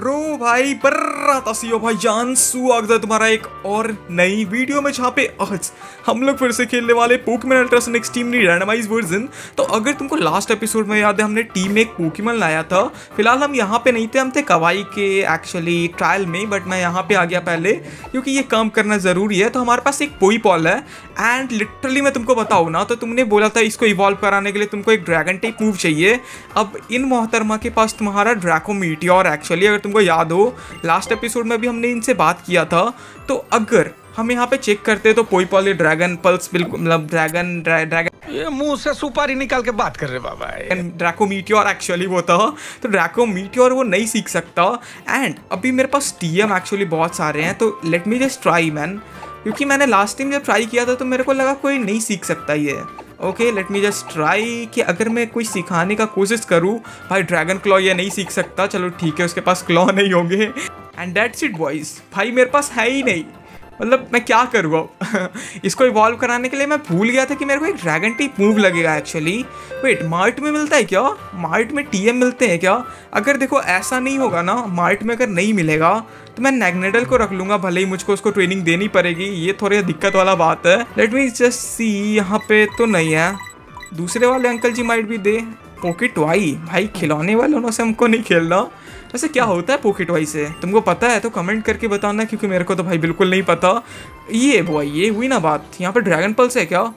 Bro भाई बर्रातसियो भाई जान स्वागत है तुम्हारा एक और नई वीडियो में, जहाँ पे आज हम लोग फिर से खेलने वाले Pokemon ultra sun extremely randomize version. तो अगर तुमको लास्ट एपिसोड में याद है, हमने टीम में एक पोकेमॉन लाया था। फिलहाल हम यहाँ पे नहीं थे, हम थे कवाई के एक्चुअली ट्रायल में, बट मैं यहाँ पे आ गया पहले क्योंकि ये काम करना ज़रूरी है। तो हमारे पास एक पोईपॉल है एंड लिटरली मैं तुमको बताऊँ ना, तो तुमने बोला था इसको इवॉल्व कराने के लिए तुमको एक ड्रैगन टाइप मूव चाहिए। अब इन मोहतरमा के पास तुम्हारा ड्रैको मीटियोर, एक्चुअली अगर तुमको याद हो लास्ट एपिसोड में भी हमने इनसे बात किया था। तो अगर हम यहाँ पे चेक करते तो पोईपॉल ड्रैगन पल्स, बिल्कुल मतलब ड्रैगन ये मुंह से सुपारी निकाल के बात कर रहे बाबा। ड्रैको मीटियोर एक्चुअली वो था, तो ड्रैको मीटियोर वो नहीं सीख सकता। एंड अभी मेरे पास टीएम एक्चुअली बहुत सारे हैं, तो let me just try man, क्योंकि मैंने लास्ट टाइम जब ट्राई किया था तो मेरे को लगा कोई नहीं सीख सकता ये। Okay let me just try कि अगर मैं कोई सिखाने का कोशिश करूँ, भाई ड्रैगन क्लॉ ये नहीं सीख सकता, चलो ठीक है उसके पास क्लॉ नहीं होंगे एंड दैट्स इट बॉयज। भाई मेरे पास है ही नहीं, मतलब मैं क्या करूँ अब इसको इवॉल्व कराने के लिए मैं भूल गया था कि मेरे को एक ड्रैगन टाइप मूव लगेगा एक्चुअली। वेट, मार्ट में मिलता है क्या? मार्ट में टीएम मिलते हैं क्या? अगर देखो ऐसा नहीं होगा ना, मार्ट में अगर नहीं मिलेगा तो मैं मैग्नेटल को रख लूँगा, भले ही मुझको उसको ट्रेनिंग देनी पड़ेगी। ये थोड़ी दिक्कत वाला बात है। लेट मी जस्ट सी, यहाँ पे तो नहीं है। दूसरे वाले अंकल जी माइट भी दे। पॉकेट वाई, भाई खिलौने वालों से हमको नहीं खेलना। वैसे क्या होता है पॉकेट वाई से, तुमको पता है तो कमेंट करके बताना, क्योंकि मेरे को तो भाई बिल्कुल नहीं पता। ये बॉय, ये हुई ना बात। यहाँ पे ड्रैगन पल्स है क्या?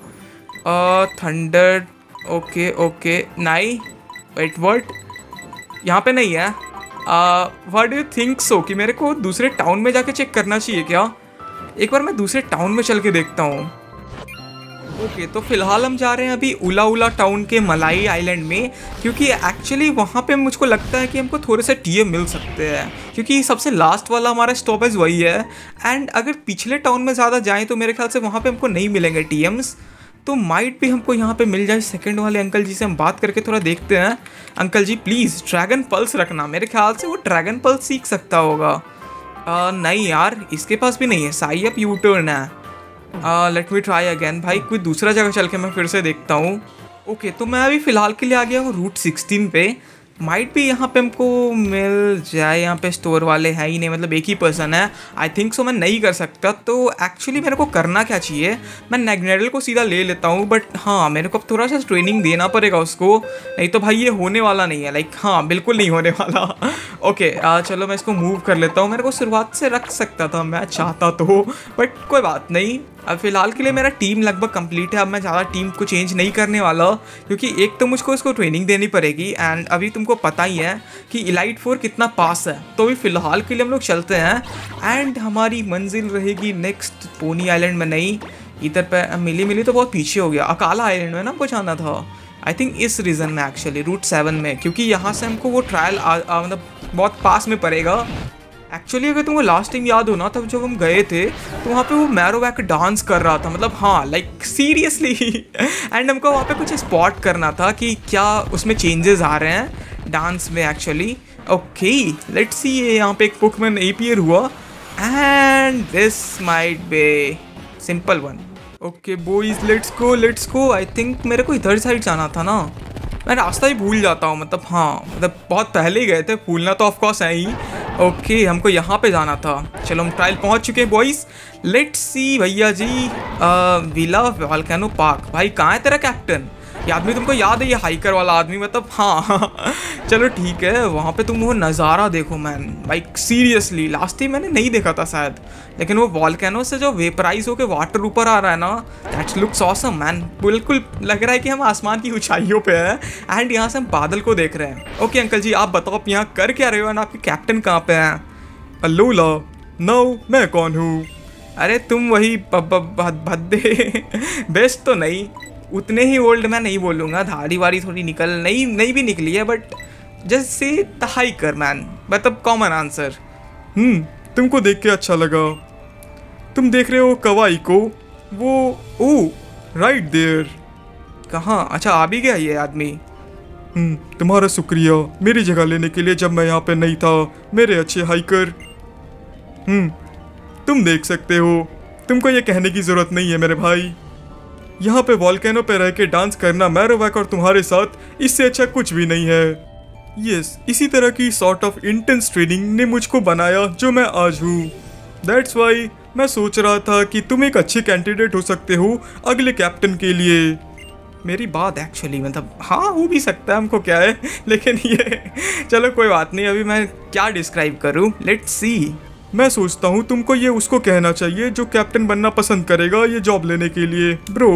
थंडर, ओके ओके नहीं, वेट वर्ड यहाँ पे नहीं है। What do you think so कि मेरे को दूसरे टाउन में जाके चेक करना चाहिए क्या? एक बार मैं दूसरे टाउन में चल के देखता हूँ। ओके तो फिलहाल हम जा रहे हैं अभी उला उला टाउन के मलाई आइलैंड में, क्योंकि एक्चुअली वहाँ पे मुझको लगता है कि हमको थोड़े से टीएम मिल सकते हैं, क्योंकि सबसे लास्ट वाला हमारा स्टॉपेज वही है। एंड अगर पिछले टाउन में ज़्यादा जाएँ तो मेरे ख्याल से वहाँ पे हमको नहीं मिलेंगे टीएम्स, तो माइट भी हमको यहाँ पे मिल जाए। सेकंड वाले अंकल जी से हम बात करके थोड़ा देखते हैं। Uncle ji please dragon pulse रखना, मेरे ख्याल से वो ड्रैगन पल्स सीख सकता होगा। नहीं यार, इसके पास भी नहीं है। साई अप यू टर्न है। Let me try again. भाई कोई दूसरा जगह चल के मैं फिर से देखता हूँ। ओके तो मैं अभी फ़िलहाल के लिए आ गया हूँ रूट 16 पे। माइट भी यहाँ पे हमको मिल जाए। यहाँ पे स्टोर वाले हैं ही नहीं, मतलब एक ही पर्सन है। आई थिंक सो मैं नहीं कर सकता। तो एक्चुअली मेरे को करना क्या चाहिए, मैं मैग्नेटल को सीधा ले लेता हूँ, बट हाँ मेरे को अब थोड़ा सा ट्रेनिंग देना पड़ेगा उसको, नहीं तो भाई ये होने वाला नहीं है। लाइक हाँ बिल्कुल नहीं होने वाला। ओके चलो मैं इसको मूव कर लेता हूँ। मेरे को शुरुआत से रख सकता था मैं चाहता तो, बट कोई बात नहीं। अब फिलहाल के लिए मेरा टीम लगभग कंप्लीट है। अब मैं ज़्यादा टीम को चेंज नहीं करने वाला, क्योंकि एक तो मुझको इसको ट्रेनिंग देनी पड़ेगी एंड अभी तुमको पता ही है कि इलाइट 4 कितना पास है। तो अभी फ़िलहाल के लिए हम लोग चलते हैं एंड हमारी मंजिल रहेगी नेक्स्ट पोनी आइलैंड में नहीं, इधर पे मिली तो बहुत पीछे हो गया। अकाला आइलैंड में ना हमको जाना था, आई थिंक इस रीज़न में एक्चुअली रूट 7 में, क्योंकि यहाँ से हमको वो ट्रायल मतलब बहुत पास में पड़ेगा। एक्चुअली अगर तुमको लास्ट टाइम याद हो ना, तब जब हम गए थे तो वहाँ पे वो मैरोवैक डांस कर रहा था, मतलब हाँ लाइक सीरियसली एंड हमको वहाँ पे कुछ स्पॉट करना था कि क्या उसमें चेंजेस आ रहे हैं डांस में एक्चुअली। ओके लेट्स सी, ये यहाँ पे एक पोकेमॉन अपीयर हुआ and this might be simple one. Okay boys let's go. I think मेरे को इधर साइड जाना था ना, मैं रास्ता ही भूल जाता हूँ, मतलब हाँ मतलब बहुत पहले ही गए थे, भूलना तो ऑफकोर्स है ही। ओके हमको यहाँ पे जाना था। चलो हम ट्रायल पहुँच चुके हैं बॉयज़। लेट्स सी भैया जी, विला वोल्केनो पार्क। भाई कहाँ है तेरा कैप्टन? ये आदमी तुमको याद है, ये हाइकर वाला आदमी, मतलब हाँ चलो ठीक है। वहाँ पे तुम वो नज़ारा देखो मैन, भाई सीरियसली लास्ट टाइम मैंने नहीं देखा था शायद, लेकिन वो वोल्केनो से जो वेपराइज होके वाटर ऊपर आ रहा है ना, दैट्स लुक्स ऑसम मैन। बिल्कुल लग रहा है कि हम आसमान की ऊंचाइयों पे हैं एंड यहाँ से हम बादल को देख रहे हैं। ओके अंकल जी आप बताओ आप यहाँ कर क्या रहे हो, आपके कैप्टन कहाँ पे हैं? अल्लूला नो, मैं कौन हूँ? अरे तुम वही भद्दे बेस्ट तो नहीं, उतने ही ओल्ड मैं नहीं बोलूँगा, धाड़ी वाड़ी थोड़ी नहीं भी निकली है, बट जस्ट से तहाई कर मैन, मतलब कॉमन आंसर। तुमको देख के अच्छा लगा। तुम देख रहे हो कवाई को? वो ओ राइट देयर। कहाँ? अच्छा आ भी गया ये आदमी। तुम्हारा शुक्रिया मेरी जगह लेने के लिए जब मैं यहाँ पे नहीं था, मेरे अच्छे हाइकर। तुम देख सकते हो, तुमको ये कहने की ज़रूरत नहीं है मेरे भाई। यहाँ पे वोल्केनो पे रह के डांस करना मैरोवैक और तुम्हारे साथ, इससे अच्छा कुछ भी नहीं है। यस, इसी तरह की सॉर्ट ऑफ इंटेंस ट्रेनिंग ने मुझको बनाया जो मैं आज हूँ। दैट्स वाई मैं सोच रहा था कि तुम एक अच्छे कैंडिडेट हो सकते हो अगले कैप्टन के लिए। मेरी बात एक्चुअली मतलब हाँ हो भी सकता है, हमको क्या है लेकिन ये चलो कोई बात नहीं, अभी मैं क्या डिस्क्राइब करूँ, लेट्स सी। मैं सोचता हूँ तुमको ये उसको कहना चाहिए जो कैप्टन बनना पसंद करेगा ये जॉब लेने के लिए। ब्रो,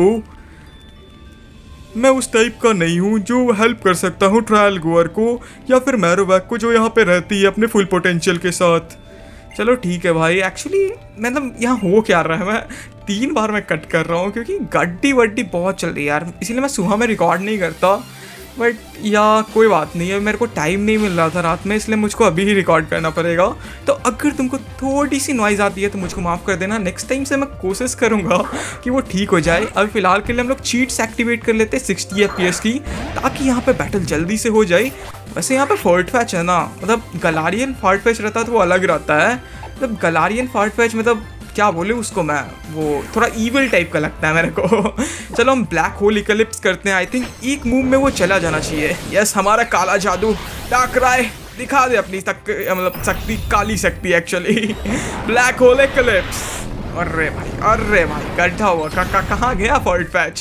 मैं उस टाइप का नहीं हूँ जो हेल्प कर सकता हूँ ट्रायल गोअर को या फिर मैरोवैक को जो यहाँ पे रहती है अपने फुल पोटेंशियल के साथ। चलो ठीक है भाई, एक्चुअली मतलब यहाँ हो क्या रहा है, मैं 3 बार मैं कट कर रहा हूँ क्योंकि गड्डी वड्डी बहुत चल रही है यार, इसीलिए मैं सुबह में रिकॉर्ड नहीं करता। बट या कोई बात नहीं है, मेरे को टाइम नहीं मिल रहा था रात में, इसलिए मुझको अभी ही रिकॉर्ड करना पड़ेगा। तो अगर तुमको थोड़ी सी नॉइज़ आती है तो मुझको माफ़ कर देना, नेक्स्ट टाइम से मैं कोशिश करूँगा कि वो ठीक हो जाए। अभी फ़िलहाल के लिए हम लोग चीट्स एक्टिवेट कर लेते हैं 60 FPS की, ताकि यहाँ पे बैटल जल्दी से हो जाए। वैसे यहाँ पे फोर्ट फैच है ना, मतलब गलारियन फोर्ट फैच रहता है तो वो अलग रहता है। मतलब गलारियन फोर्ट फैच मतलब क्या बोले उसको मैं, वो थोड़ा ईविल टाइप का लगता है मेरे को। चलो हम ब्लैक होल इक्लिप्स करते हैं, आई थिंक एक मूव में वो चला जाना चाहिए। यस, हमारा काला जादू डार्क राय दिखा दे अपनी मतलब शक्ति, काली शक्ति एक्चुअली। Black hole Eclipse. अरे भाई गड्ढा हुआ, कहाँ गया fort patch.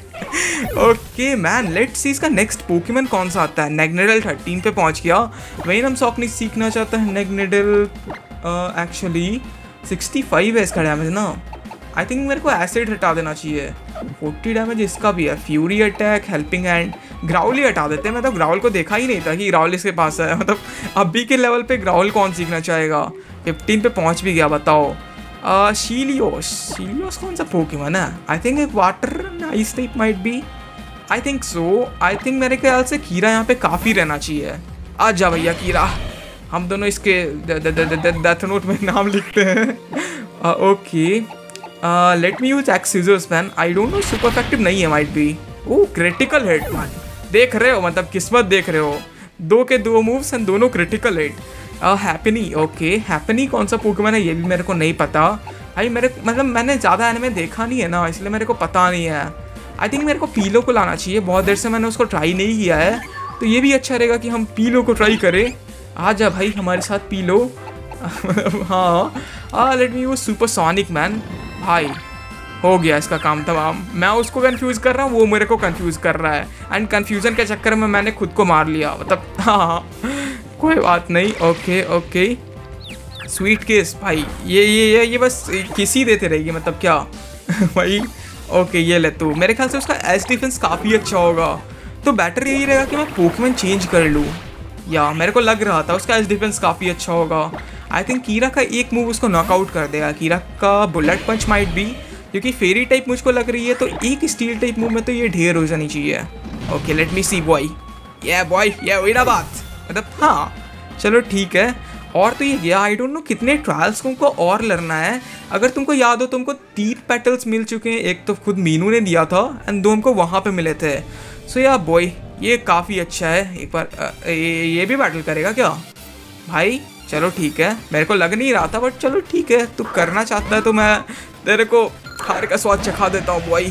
Okay man, let's see इसका नेक्स्ट पोकेमन कौन सा आता है। नेग्नेडल 13 पे पहुंच गया। वेनम सॉकनी सीखना चाहता है नेग्नेडल, एक्चुअली 65 है इसका डैमेज ना। आई थिंक मेरे को एसिड हटा देना चाहिए। 40 डैमेज इसका भी है। Fury attack, helping hand, growl ही हटा देते हैं। मतलब ग्राउल को देखा ही नहीं था कि ग्राउल इसके पास है। मतलब अभी के लेवल पे ग्राउल कौन सीखना चाहेगा। 15 पे पहुंच भी गया, बताओ। शीलियोस कौन सा पोकेमन है। आई थिंक एक water ice type might be, I think so. I think मेरे ख्याल से कीरा यहाँ पे काफ़ी रहना चाहिए। आ जा भैया कीरा, हम दोनों इसके डेथ नोट में नाम लिखते हैं। Okay, let me use X scissors man. I don't know, super effective नहीं है might be. Oh, critical hit man, देख रहे हो मतलब किस्मत देख रहे हो। 2 के 2 मूव्स एंड दोनों critical hit. Happiny, okay Happiny कौन सा पोकेमन है ये भी मेरे को नहीं पता भाई। मेरे मतलब मैंने ज़्यादा एनिमे देखा नहीं है ना, इसलिए मेरे को पता नहीं है। आई थिंक मेरे को पीलो को लाना चाहिए, बहुत देर से मैंने उसको ट्राई नहीं किया है, तो ये भी अच्छा रहेगा कि हम पीलो को ट्राई करें। आ जा भाई हमारे साथ पी लो। हाँ, let me use supersonic man. भाई हो गया इसका काम तमाम। मैं उसको कंफ्यूज कर रहा हूँ, वो मेरे को कंफ्यूज कर रहा है, एंड कंफ्यूजन के चक्कर में मैंने खुद को मार लिया। मतलब हाँ कोई बात नहीं। ओके स्वीट केस भाई, ये बस किसी देते रहेगी मतलब क्या। भाई ओके, ये ले तू। मेरे ख्याल से उसका एज डिफेंस काफ़ी अच्छा होगा, तो बेटर यही रहेगा कि मैं पोकेमन चेंज कर लूँ। या मेरे को लग रहा था उसका एज डिफेंस काफ़ी अच्छा होगा। आई थिंक कीरा का एक मूव उसको नॉकआउट कर देगा। कीरा का बुलेट पंच माइट भी, क्योंकि फेरी टाइप मुझको लग रही है, तो एक स्टील टाइप मूव में तो ये ढेर हो जानी चाहिए। Okay let me see boy, ये वही ना बात। मतलब हाँ चलो ठीक है। और तो ये गया, आई डोंट नो कितने ट्रायल्स तुमको और लड़ना है। अगर तुमको याद हो, तुमको 3 पेटल्स मिल चुके हैं। एक तो खुद मीनू ने दिया था एंड 2 हमको वहाँ पे मिले थे। सो या बॉय, ये काफ़ी अच्छा है। एक बार ये भी बैटल करेगा क्या भाई? चलो ठीक है, मेरे को लग नहीं रहा था, बट चलो ठीक है, तू करना चाहता है तो मैं तेरे को हार का स्वाद चखा देता हूँ बॉय।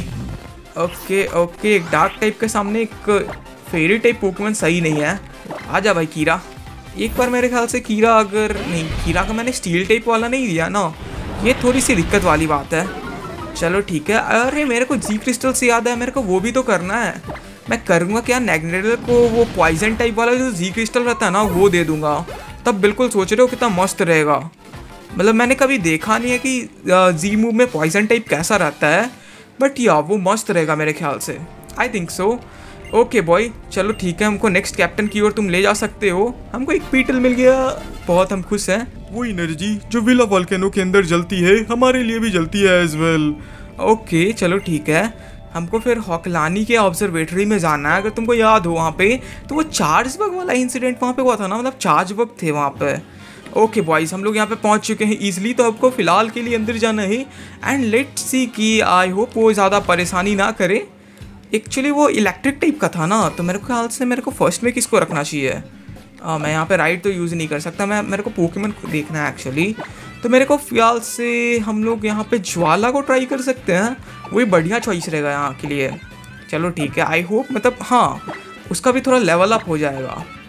ओके, एक डार्क टाइप के सामने एक फेरी टाइप पोकेमन सही नहीं है। आजा भाई कीरा। एक बार मेरे ख्याल से कीरा, अगर नहीं, कीरा का मैंने स्टील टाइप वाला नहीं दिया ना, ये थोड़ी सी दिक्कत वाली बात है। चलो ठीक है। अरे मेरे को जी क्रिस्टल से याद है, मेरे को वो भी तो करना है। मैं करूँगा क्या, नेग्नेडल को वो पॉइजन टाइप वाला जो जी क्रिस्टल रहता है ना, वो दे दूँगा। तब बिल्कुल सोच रहे हो कितना मस्त रहेगा। मतलब मैंने कभी देखा नहीं है कि जी मूव में पॉइजन टाइप कैसा रहता है, बट या वो मस्त रहेगा मेरे ख्याल से। I think so. Okay boy, चलो ठीक है, हमको नेक्स्ट कैप्टन की ओर तुम ले जा सकते हो। हमको एक पीटल मिल गया, बहुत हम खुश हैं। वो एनर्जी जो विला वोल्केनो के अंदर जलती है, हमारे लिए भी जलती है एज वेल। ओके चलो ठीक है। हमको फिर हॉकलानी के ऑब्जर्वेटरी में जाना है। अगर तुमको याद हो वहाँ पे, तो वो चार्ज बग वाला इंसिडेंट वहाँ पे हुआ था ना, मतलब चार्ज बग थे वहाँ पे। ओके बॉयज़, हम लोग यहाँ पे पहुँच चुके हैं ईजिली, तो आपको फ़िलहाल के लिए अंदर जाना है। एंड लेट्स सी कि आई होप वो ज़्यादा परेशानी ना करे। एक्चुअली वो इलेक्ट्रिक टाइप का था ना, तो मेरे ख्याल से मेरे को फर्स्ट में किसको रखना चाहिए। मैं यहाँ पे राइड तो यूज़ नहीं कर सकता, मेरे को पोकेमन देखना है एक्चुअली। तो मेरे को ख्याल से हम लोग यहाँ पे ज्वाला को ट्राई कर सकते हैं, वही बढ़िया चॉइस रहेगा यहाँ के लिए। चलो ठीक है, आई होप मतलब हाँ उसका भी थोड़ा लेवल अप हो जाएगा।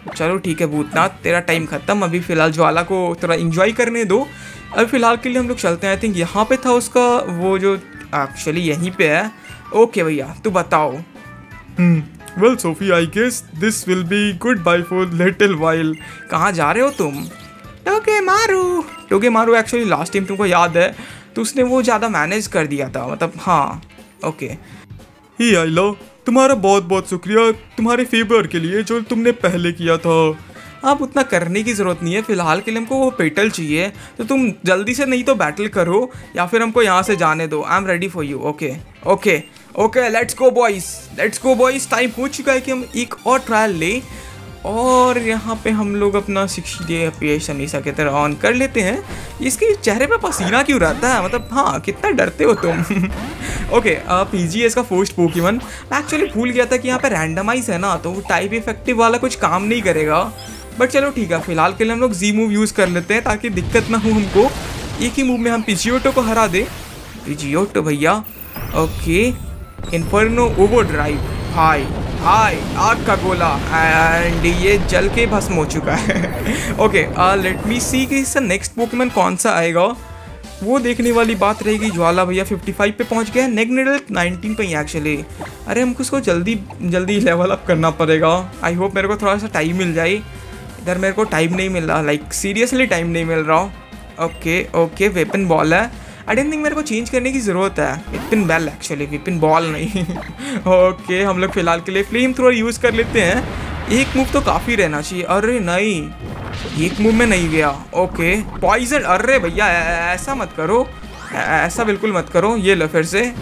चलो ठीक है भूतनाथ, तेरा टाइम ख़त्म। अभी फ़िलहाल ज्वाला को थोड़ा इंजॉय करने दो। अभी फ़िलहाल के लिए हम लोग चलते हैं। आई थिंक यहाँ पे था उसका वो जो एक्चुअली यहीं पे है। ओके भैया तू बताओ। Well Sophie, I guess this will be good bye for little while. कहाँ जा रहे हो तुम? टोगे मारू एक्चुअली लास्ट टाइम तुमको याद है तो उसने वो ज़्यादा मैनेज कर दिया था, मतलब हाँ। ओके ही आइला, तुम्हारा बहुत बहुत शुक्रिया तुम्हारे फेवर के लिए जो तुमने पहले किया था। आप उतना करने की ज़रूरत नहीं है। फ़िलहाल के लिए हमको वो पेटल चाहिए, तो तुम जल्दी से नहीं तो बैटल करो या फिर हमको यहाँ से जाने दो। I am ready for you. Okay let's go boys. Time हो चुका है कि हम एक और ट्रायल लें और यहाँ पे हम लोग अपना 60 FPS हमेशा की तरह ऑन कर लेते हैं। इसके चेहरे पे पसीना क्यों रहता है, मतलब हाँ कितना डरते हो तुम। ओके PGS का फर्स्ट पोकेमॉन। मैं एक्चुअली भूल गया था कि यहाँ पे रैंडमाइज है ना, तो वो टाइप इफेक्टिव वाला कुछ काम नहीं करेगा। बट चलो ठीक है, फिलहाल के लिए हम लोग जी मूव यूज़ कर लेते हैं ताकि दिक्कत ना हो हमको। एक ही मूव में हम पिजियोटो को हरा दे। पिजियोटो भैया। Okay inferno overdrive. हाय आग का गोला एंड ये जल के भस्म हो चुका है। ओके लेट मी सी कि इसका नेक्स्ट पोकेमॉन कौन सा आएगा, वो देखने वाली बात रहेगी। ज्वाला भैया 55 पे पहुंच गया है, नेगनेडल 19 पे ही एक्चुअली। अरे हमको उसको जल्दी लेवल अप करना पड़ेगा। आई होप मेरे को थोड़ा सा टाइम मिल जाए। इधर मेरे को टाइम नहीं मिल रहा, लाइक सीरियसली टाइम नहीं मिल रहा। ओके वेपन बॉल है। आई डोंट थिंक मेरे को चेंज करने की ज़रूरत है। Weepinbell actually, weapon ball नहीं। ओके हम लोग फिलहाल के लिए फ्लेम थ्रोअर यूज़ कर लेते हैं। एक मूव तो काफ़ी रहना चाहिए। अरे नहीं, एक मूव में नहीं गया। Okay poison. अरे भैया ऐसा मत करो, ऐसा बिल्कुल मत करो। ये लो फिर से।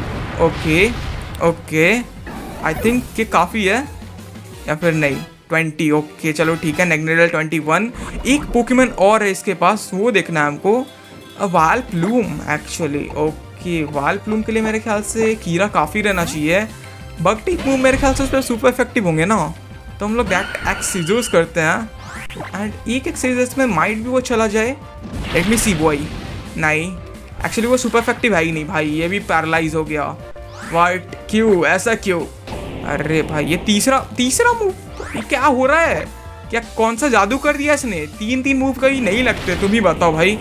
ओके आई थिंक कि काफ़ी है या फिर नहीं। 20। ओके चलो ठीक है। नेगनेडल 21। एक पोकेमॉन और है इसके पास, वो देखना है हमको। Vileplume actually. Okay Vileplume के लिए मेरे ख्याल से कीरा काफ़ी रहना चाहिए। बग टिक मूव मेरे ख्याल से उस पर सुपर इफेक्टिव होंगे ना, तो हम लोग दैट एक्सीजर्स करते हैं। एंड एक एक्सीजर्स में माइट भी वो चला जाए। Let me see boy. नहीं एक्चुअली वो सुपर इफेक्टिव है ही नहीं भाई, ये भी पैरालाइज हो गया। वाट क्यों, ऐसा क्यों? अरे भाई ये तीसरा मूव क्या हो रहा है? क्या कौन सा जादू कर दिया इसने? 3 मूव कहीं नहीं लगते, तुम ही बताओ भाई।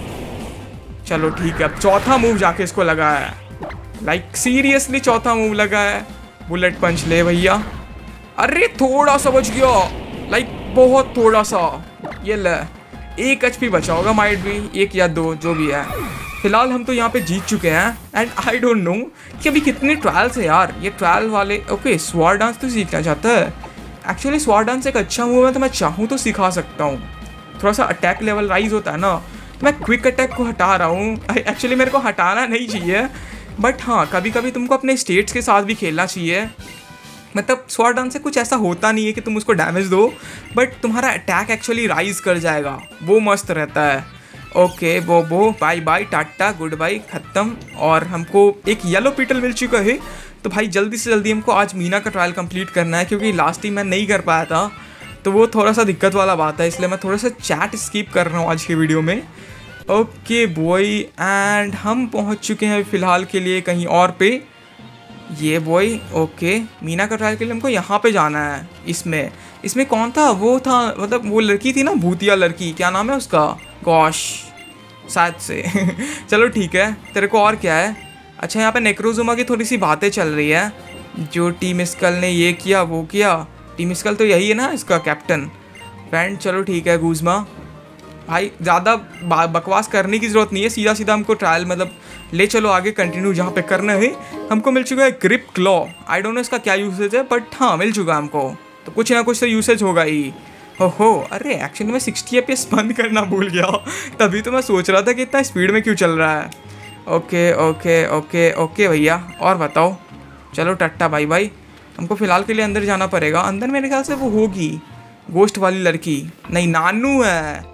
चलो ठीक है, अब चौथा मूव जाके इसको लगा है। लाइक सीरियसली चौथा मूव लगा है। बुलेट पंच ले भैया। अरे थोड़ा सा बच गया, लाइक बहुत थोड़ा सा। ये ले 1 HP बचा होगा, माइट भी 1 या 2 जो भी है। फिलहाल हम तो यहाँ पे जीत चुके हैं। एंड आई डोंट नो कि अभी कितने ट्रायल्स है यार ये ट्रायल वाले। ओके स्वॉर्ड डांस तो सीखना चाहता है। एक्चुअली स्वॉर्ड डांस एक अच्छा मूव है, तो मैं चाहूँ तो सिखा सकता हूँ। थोड़ा सा अटैक लेवल राइज होता है ना, मैं क्विक अटैक को हटा रहा हूँ। एक्चुअली मेरे को हटाना नहीं चाहिए, बट हाँ कभी कभी तुमको अपने स्टेट्स के साथ भी खेलना चाहिए। मतलब स्वॉर्ड डांस से कुछ ऐसा होता नहीं है कि तुम उसको डैमेज दो, बट तुम्हारा अटैक एक्चुअली राइज कर जाएगा, वो मस्त रहता है। ओके बोबो bye bye tata good bye ख़त्म। और हमको एक येलो पीटल मिल चुका है, तो भाई जल्दी से जल्दी हमको आज मीना का ट्रायल कंप्लीट करना है, क्योंकि लास्ट टाइम मैं नहीं कर पाया था, तो वो थोड़ा सा दिक्कत वाला बात है, इसलिए मैं थोड़ा सा चैट स्किप कर रहा हूँ आज की वीडियो में। ओके बॉय एंड हम पहुँच चुके हैं फ़िलहाल के लिए कहीं और पे। ये बॉय ओके मीना का ट्रायल के लिए हमको यहाँ पे जाना है। इसमें कौन था? वो था मतलब वो लड़की थी ना, भूतिया लड़की, क्या नाम है उसका? गॉश शायद से। चलो ठीक है, तेरे को और क्या है? अच्छा यहाँ पे नेक्रोजुमा की थोड़ी सी बातें चल रही है, जो टीम स्कल ने ये किया वो किया। टीम स्कल तो यही है ना इसका कैप्टन फ्रेंड। चलो ठीक है गुज़मा भाई, ज़्यादा बकवास करने की ज़रूरत नहीं है, सीधा सीधा हमको ट्रायल मतलब ले चलो आगे कंटिन्यू जहाँ पे करना है। हमको मिल चुका है grip claw. I don't know इसका क्या यूसेज है, बट हाँ मिल चुका हमको, तो कुछ ना कुछ तो यूसेज होगा ही। हो अरे एक्चुअली मैं 60 FPS बंद करना भूल गया, तभी तो मैं सोच रहा था कि इतना स्पीड में क्यों चल रहा है। ओके ओके ओके ओके भैया और बताओ। चलो टट्टा भाई हमको फ़िलहाल के लिए अंदर जाना पड़ेगा। अंदर मेरे ख्याल से वो होगी गोश्त वाली लड़की, नहीं नानू है।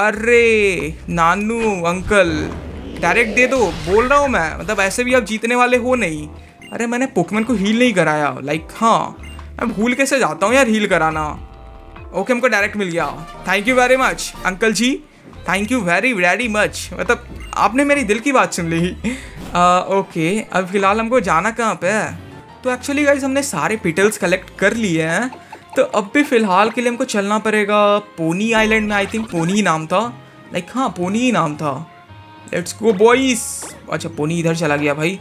अरे नानू अंकल डायरेक्ट दे दो, बोल रहा हूँ मैं, मतलब ऐसे भी आप जीतने वाले हो नहीं। अरे मैंने पोकेमॉन को हील नहीं कराया, लाइक हाँ मैं भूल कैसे जाता हूँ यार हील कराना। ओके हमको डायरेक्ट मिल गया, thank you very much uncle ji, thank you very very much, मतलब आपने मेरी दिल की बात सुन ली। ओके अब फिलहाल हमको जाना कहाँ पे है? तो एक्चुअली गाइज हमने सारे पिटल्स कलेक्ट कर लिए हैं, तो अब भी फ़िलहाल के लिए हमको चलना पड़ेगा पोनी आइलैंड में। आई थिंक पोनी ही नाम था, लाइक हाँ पोनी ही नाम था। Let's go boys. अच्छा पोनी इधर चला गया भाई।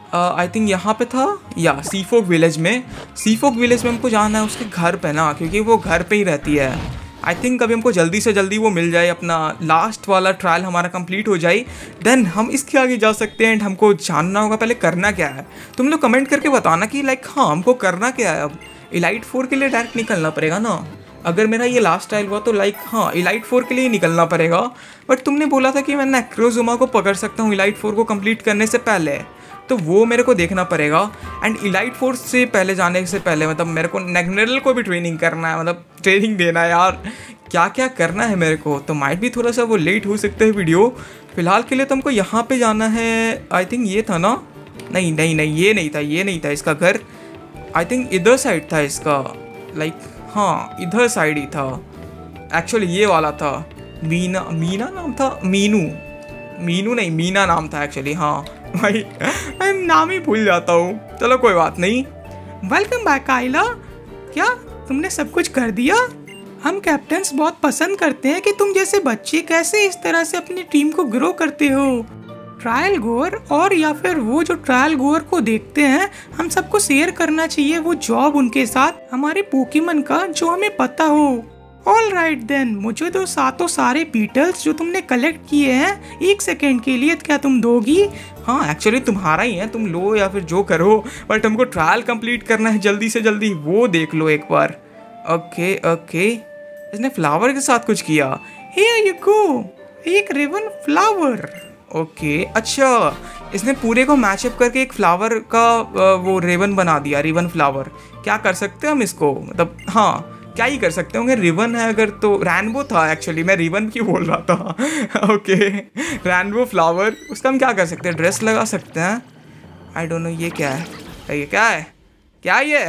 आई थिंक यहाँ पे था या सीफोक विलेज में। सीफोक विलेज में हमको जाना है उसके घर पे ना, क्योंकि वो घर पे ही रहती है। आई थिंक अभी हमको जल्दी से जल्दी वो मिल जाए, अपना लास्ट वाला ट्रायल हमारा कंप्लीट हो जाए, देन हम इसके आगे जा सकते हैं। एंड हमको जानना होगा पहले करना क्या है। तुम लोग कमेंट करके बताना कि लाइक हाँ हमको करना क्या है। अब इलाइट 4 के लिए डायरेक्ट निकलना पड़ेगा ना। अगर मेरा ये लास्ट ट्रायल हुआ तो लाइक हाँ इलाइट 4 के लिए निकलना पड़ेगा। बट तुमने बोला था कि मैं नेक्रोजुमा को पकड़ सकता हूँ इलाइट 4 को कंप्लीट करने से पहले, तो वो मेरे को देखना पड़ेगा। एंड इलाइट 4 से पहले जाने से पहले मतलब मेरे को नेगनेरल को भी ट्रेनिंग करना है, मतलब ट्रेनिंग देना है यार, क्या क्या करना है मेरे को। तो माइट भी थोड़ा सा वो लेट हो सकता है वीडियो। फिलहाल के लिए तो हमको यहाँ पे जाना है। आई थिंक ये था ना, नहीं नहीं नहीं ये नहीं था, ये नहीं था इसका घर। आई थिंक इधर साइड था इसका, लाइक हाँ इधर साइड ही था एक्चुअली, ये वाला था। मीना, मीना नाम था, मीनू, मीनू नहीं मीना नाम था एक्चुअली। हाँ भाई मैं नाम ही भूल जाता हूँ, चलो कोई बात नहीं। वेलकम बैक आइला। क्या तुमने सब कुछ कर दिया? हम कैप्टन्स बहुत पसंद करते हैं कि तुम जैसे बच्चे कैसे इस तरह से अपनी टीम को ग्रो करते हो। ट्रायल गोअर और या फिर वो जो ट्रायल गोअर को देखते हैं, हम सबको शेयर करना चाहिए वो जॉब उनके साथ हमारे पोकेमन का जो हमें पता हो। ऑल राइट देन, मुझे तो सारे बीटल्स जो तुमने कलेक्ट किए हैं 1 सेकेंड के लिए क्या तुम दोगी? हाँ एक्चुअली तुम्हारा ही है, तुम लो या फिर जो करो, बट हमको ट्रायल कंप्लीट करना है जल्दी से जल्दी, वो देख लो एक बार। ओके ओके, इसने फ्लावर के साथ कुछ किया। हियर यू गो, एक रिबन फ्लावर। ओके अच्छा, इसने पूरे को मैचअप करके एक फ्लावर का वो रिबन बना दिया, रिबन फ्लावर। क्या कर सकते हैं हम इसको, मतलब हाँ क्या ही कर सकते होंगे। रिबन है अगर तो, रैनबो था एक्चुअली, मैं रिबन क्यों बोल रहा था। ओके रैनबो फ्लावर, उसका हम क्या कर सकते हैं, ड्रेस लगा सकते हैं। आई डोंट नो ये क्या है, ये क्या है, क्या ये?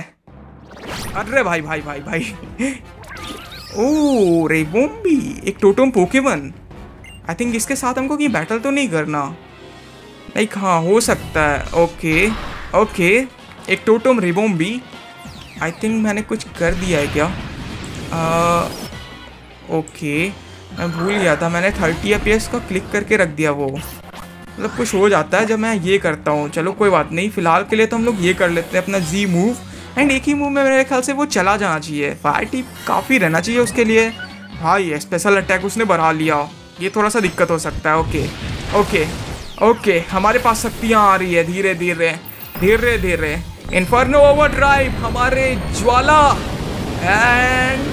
अरे भाई भाई भाई भाई ओ रेबोम्बी, एक टोटम पोकेमन। आई थिंक इसके साथ हमको ये बैटल तो नहीं करना, लाइक हाँ हो सकता है। ओके ओके, एक टोटम रेबोम्बी। आई थिंक मैंने कुछ कर दिया है क्या? ओके मैं भूल गया था, मैंने 30 FPS का क्लिक करके रख दिया। वो मतलब कुछ हो जाता है जब मैं ये करता हूँ। चलो कोई बात नहीं, फिलहाल के लिए तो हम लोग ये कर लेते हैं अपना जी मूव। एंड एक ही मूव में मेरे ख्याल से वो चला जाना चाहिए। फायर टिप काफ़ी रहना चाहिए उसके लिए। हाँ ये स्पेशल अटैक उसने बढ़ा लिया, ये थोड़ा सा दिक्कत हो सकता है। ओके ओके ओके, हमारे पास शक्तियाँ आ रही है धीरे धीरे धीरे धीरे। इन्फर्नो ओवरड्राइव, हमारे ज्वाला एंड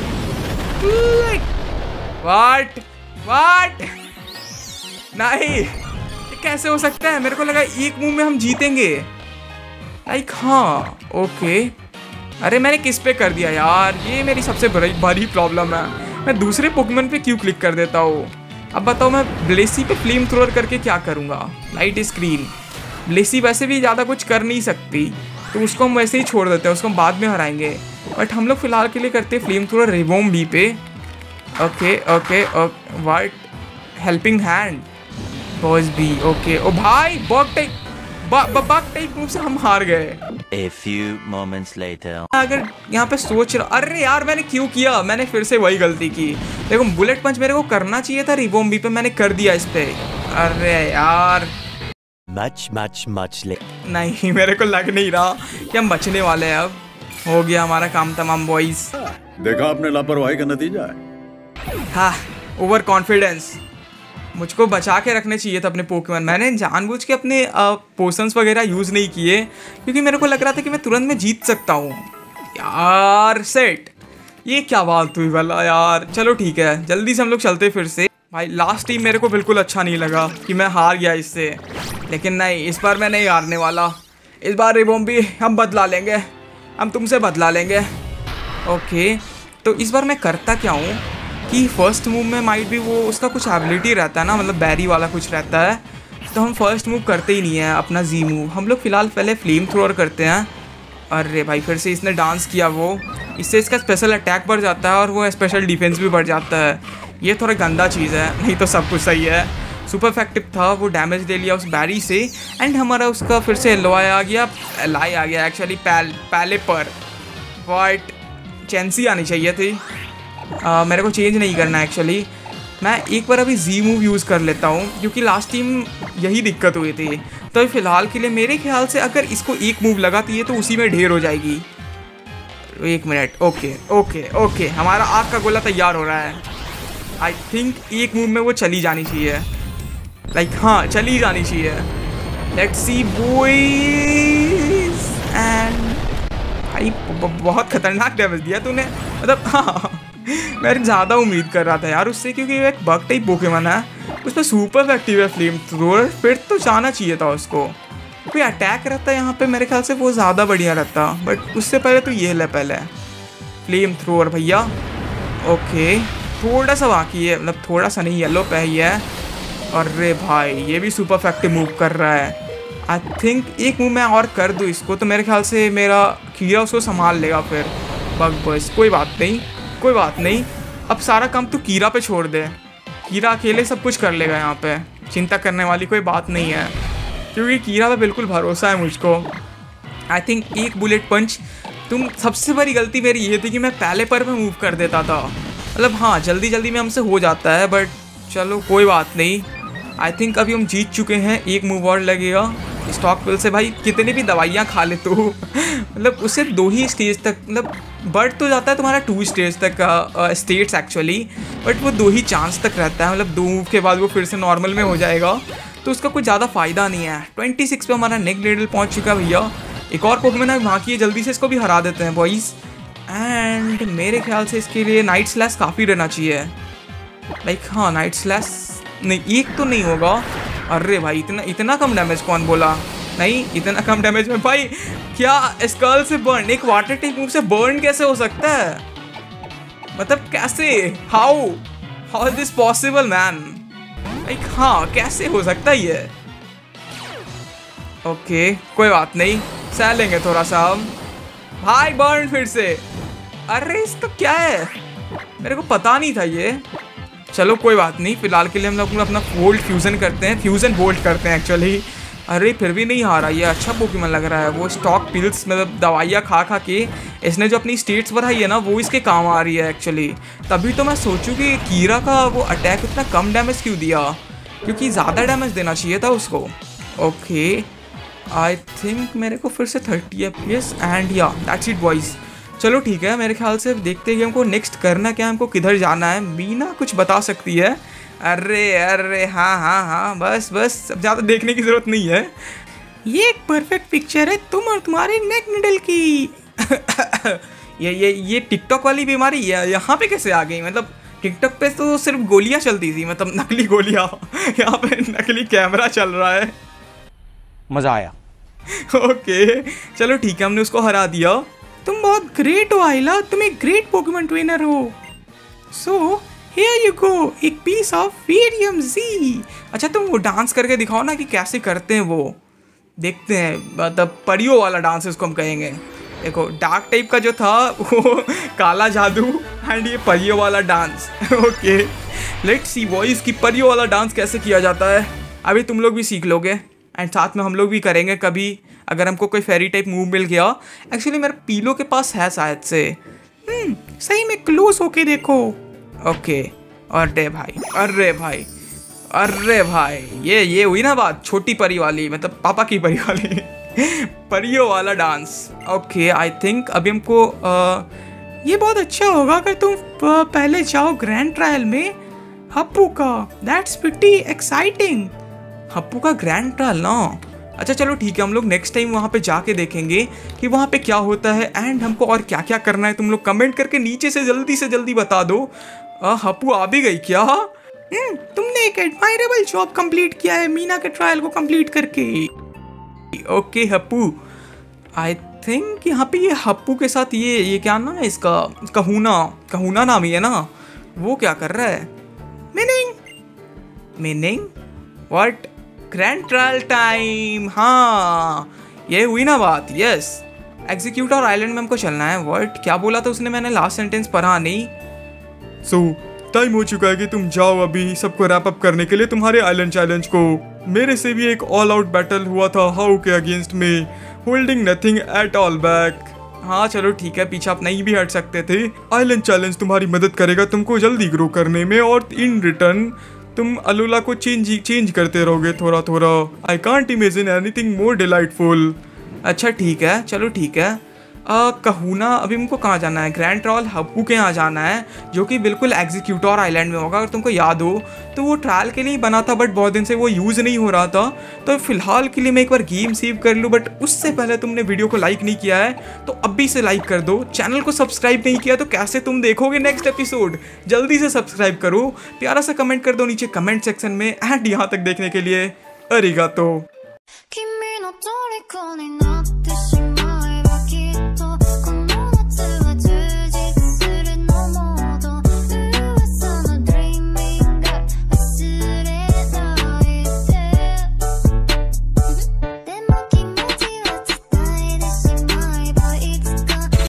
व्हाट नहीं, ये कैसे हो सकता है? मेरे को लगा एक मूव में हम जीतेंगे, लाइक हाँ ओके। अरे मैंने किस पे कर दिया यार, ये मेरी सबसे बड़ी प्रॉब्लम है। मैं दूसरे पोकेमन पे क्यों क्लिक कर देता हूँ। अब बताओ मैं ब्लेसी पे फ्लेम थ्रोअर करके क्या करूँगा? लाइट स्क्रीन, ब्लेसी वैसे भी ज़्यादा कुछ कर नहीं सकती, तो उसको हम वैसे ही छोड़ देते हैं, उसको हम बाद में हराएंगे। बट हम लोग फिलहाल के लिए करते हैं फ्लेम थ्रोअर रेबोम्बी पे। Okay okay what, helping hand boss भी। ओके ओ भाई बग टाइप मूव से हम हार गए। A few moments later. अगर यहाँ पे सोच रहा, अरे यार मैंने क्यों किया, मैंने फिर से वही गलती की। देखो बुलेट पंच मेरे को करना चाहिए था रेबोम्बी पे, मैंने कर दिया इस पे। अरे यार Much late. नहीं, मेरे को लग नहीं रहा कि हम बचने वाले हैं। अब हो गया हमारा काम तमाम बॉयज। देखा आपने लापरवाही का नतीजा है। हाँ ओवर कॉन्फिडेंस, मुझको बचा के रखने चाहिए था अपने पोकेमन। मैंने जानबूझ के अपने पोशंस वगैरह यूज़ नहीं किए, क्योंकि मेरे को लग रहा था कि मैं तुरंत में जीत सकता हूँ। यार सेट, ये क्या बात हुई भला यार। चलो ठीक है, जल्दी से हम लोग चलते फिर से। भाई लास्ट टीम मेरे को बिल्कुल अच्छा नहीं लगा कि मैं हार गया इससे, लेकिन नहीं इस बार मैं नहीं हारने वाला। इस बार रेबोम्बी हम बदला लेंगे, हम तुमसे बदला लेंगे। ओके तो इस बार मैं करता क्या हूँ कि फर्स्ट मूव में माइट भी वो उसका कुछ एबिलिटी रहता है ना, मतलब बैरी वाला कुछ रहता है, तो हम फर्स्ट मूव करते ही नहीं है अपना जी मूव। हम लोग फिलहाल पहले फ्लेम थ्रोअर करते हैं। अरे भाई फिर से इसने डांस किया, वो इससे इसका स्पेशल अटैक बढ़ जाता है और वो स्पेशल डिफेंस भी बढ़ जाता है। ये थोड़ा गंदा चीज़ है, नहीं तो सब कुछ सही है। सुपर इफेक्टिव था, वो डैमेज दे लिया उस बैरी से। एंड हमारा उसका फिर से एलआई आ गया एक्चुअली पहले पर। वाइट चैंसी आनी चाहिए थी। मेरे को चेंज नहीं करना एक्चुअली। मैं एक बार अभी जी मूव यूज़ कर लेता हूँ क्योंकि लास्ट टाइम यही दिक्कत हुई थी। तो फ़िलहाल के लिए मेरे ख्याल से अगर इसको एक मूव लगाती है तो उसी में ढेर हो जाएगी। 1 मिनट। ओके ओके ओके, हमारा आग का गोला तैयार हो रहा है। आई थिंक एक मूव में वो चली जानी चाहिए। हाँ, चली जानी चाहिए। Let's see boys. एंड भाई बहुत खतरनाक डैमेज दिया तूने, मतलब हाँ मैं ज़्यादा उम्मीद कर रहा था यार उससे, क्योंकि वो एक बग टाइप पोकेमॉन है, उसमें सुपर इफेक्टिव है फ्लेम थ्रोअर, फिर तो जाना चाहिए था उसको। कोई अटैक रहता है यहाँ पे मेरे ख्याल से वो ज़्यादा बढ़िया रहता, बट उससे पहले तो ये ले पहले फ्लेम थ्रोअर भैया। ओके, थोड़ा सा बाकी है, मतलब थोड़ा सा नहीं, येलो पे ही है। अरे भाई ये भी सुपर इफेक्टिव मूव कर रहा है। आई थिंक एक मूव मैं और कर दूँ इसको तो मेरे ख्याल से मेरा कीड़ा उसको संभाल लेगा फिर। बग बस कोई बात नहीं, कोई बात नहीं, अब सारा काम तो कीड़ा पे छोड़ दे। कीड़ा अकेले सब कुछ कर लेगा यहाँ पे, चिंता करने वाली कोई बात नहीं है, क्योंकि कीड़ा पे बिल्कुल भरोसा है मुझको। आई थिंक एक बुलेट पंच, तुम सबसे बड़ी गलती मेरी ये थी कि मैं पहले पर मूव कर देता था। मतलब हाँ, जल्दी जल्दी में हमसे हो जाता है, बट चलो कोई बात नहीं। आई थिंक अभी हम जीत चुके हैं, एक मूव और लगेगा स्टॉक पिल से। भाई कितनी भी दवाइयाँ खा ले तो मतलब उससे 2 ही स्टेज तक, मतलब बढ़ तो जाता है तुम्हारा 2 स्टेज तक का स्टेट्स एक्चुअली, बट वो 2 ही चांस तक रहता है। मतलब 2 मूव के बाद वो फिर से नॉर्मल में हो जाएगा, तो उसका कुछ ज़्यादा फ़ायदा नहीं है। 26 पे हमारा नेक्स्ट लेवल पहुँच चुका है भैया। एक और पोकेमॉन है वहाँ की, जल्दी से इसको भी हरा देते हैं बॉयज़। एंड मेरे ख्याल से इसके लिए नाइट स्लैश काफ़ी रहना चाहिए। हाँ, नाइट स्लैश नहीं, एक तो नहीं होगा। अरे भाई इतना कम डैमेज कौन बोला? नहीं, इतना कम डैमेज में भाई क्या स्कल से बर्न, एक वाटर टाइप मूव से बर्न कैसे हो सकता है? मतलब कैसे? How is this possible man? हाँ, कैसे हो सकता है ये? ओके कोई बात नहीं, सह लेंगे थोड़ा सा हम। भाई बर्न फिर से। अरे इसका क्या है, मेरे को पता नहीं था ये। चलो कोई बात नहीं, फिलहाल के लिए हम लोग अपना वोल्ट फ्यूज़न करते हैं, फ्यूज़न वोल्ट करते हैं एक्चुअली। अरे फिर भी नहीं हारा, ये अच्छा पोकेमॉन लग रहा है। वो स्टॉक पिल्स, मतलब दवाइयाँ खा के इसने जो अपनी स्टेट्स बढ़ाई है ना, वो इसके काम आ रही है एक्चुअली। तभी तो मैं सोचूं कि कीड़ा का वो अटैक इतना कम डैमेज क्यों दिया, क्योंकि ज़्यादा डैमेज देना चाहिए था उसको। ओके आई थिंक मेरे को फिर से 30 FPS and yeah that's it boys. चलो ठीक है, मेरे ख्याल से देखते हैं कि हमको नेक्स्ट करना क्या है, हमको किधर जाना है। मीना कुछ बता सकती है। अरे हाँ, बस अब ज़्यादा देखने की ज़रूरत नहीं है। ये एक परफेक्ट पिक्चर है तुम और तुम्हारे नेक नीडल की। ये टिकटॉक वाली बीमारी यहाँ पे कैसे आ गई? मतलब टिकटॉक पे तो सिर्फ गोलियाँ चलती थी, मतलब नकली गोलियाँ। यहाँ पे नकली कैमरा चल रहा है। मजा आया। ओके चलो ठीक है, हमने उसको हरा दिया। तुम बहुत ग्रेट हो आइला, तुम एक ग्रेट पोकेमॉन ट्रेनर हो। सो हियर यू गो, एक पीस ऑफ वीरियम जी। अच्छा तुम वो डांस करके दिखाओ ना कि कैसे करते हैं वो, देखते हैं। मतलब परियों वाला डांस इसको हम कहेंगे। देखो डार्क टाइप का जो था वो काला जादू, एंड ये परियों वाला dance. Okay let's see boys की परियों वाला डांस कैसे किया जाता है। अभी तुम लोग भी सीख लोगे एंड साथ में हम लोग भी करेंगे कभी, अगर हमको कोई फेरी टाइप मूव मिल गया। एक्चुअली मेरे पीलो के पास है शायद से। सही में क्लोज होके देखो। ओके अरे भाई ये हुई ना बात, छोटी परी वाली, मतलब पापा की परी वाली। परियों वाला डांस। ओके आई थिंक अभी हमको ये बहुत अच्छा होगा अगर तुम पहले जाओ ग्रैंड ट्रायल में हप्पू का। That's pretty exciting. हप्पू का ग्रैंड ट्रायल ना। अच्छा चलो ठीक है, हम लोग नेक्स्ट टाइम वहाँ पे जाके देखेंगे कि वहाँ पे क्या होता है एंड हमको और क्या क्या करना है। तुम लोग कमेंट करके नीचे से जल्दी बता दो। हप्पू आ भी गई क्या? तुमने एक एडमायरेबल जॉब कंप्लीट किया है मीना के ट्रायल को कंप्लीट करके। ओके हप्पू, आई थिंक यहाँ पे ये हप्पू के साथ ये क्या नाम है इसका, कहूना नाम ही है ना, वो क्या कर रहा है? Meaning what? Grand trial time. हाँ ये हुई ना बात। यस एग्जीक्यूटर आइलैंड में हमको चलना है। व्हाट क्या बोला था उसने? मैंने लास्ट सेंटेंस पढ़ा नहीं। सो टाइम हो चुका है कि तुम जाओ अभी सबको रैप अप करने के लिए तुम्हारे आइलैंड चैलेंज को। मेरे से भी एक ऑल आउट बैटल हुआ था हाउ के अगेंस्ट में, holding nothing at all back. हाँ चलो ठीक है, पीछे आप नहीं भी हट सकते थे। आइलैंड चैलेंज तुम्हारी मदद करेगा तुमको जल्दी ग्रो करने में, और इन रिटर्न तुम अलोला को चेंज करते रहोगे थोड़ा थोड़ा। I can't imagine anything more delightful. अच्छा ठीक है, चलो ठीक है। कहूना अभी हमको कहाँ जाना है? ग्रैंड ट्रॉल हब्बू के यहाँ जाना है, जो कि बिल्कुल एग्जीक्यूटर आइलैंड में होगा। अगर तुमको याद हो तो वो ट्रायल के लिए बना था, बट बहुत दिन से वो यूज़ नहीं हो रहा था। तो फिलहाल के लिए मैं एक बार गेम सेव कर लूँ, बट उससे पहले तुमने वीडियो को लाइक नहीं किया है तो अभी से लाइक कर दो। चैनल को सब्सक्राइब नहीं किया तो कैसे तुम देखोगे नेक्स्ट एपिसोड? जल्दी से सब्सक्राइब करो, प्यारा सा कमेंट कर दो नीचे कमेंट सेक्शन में। एंड यहाँ तक देखने के लिए अरिगातो। 君の虜にな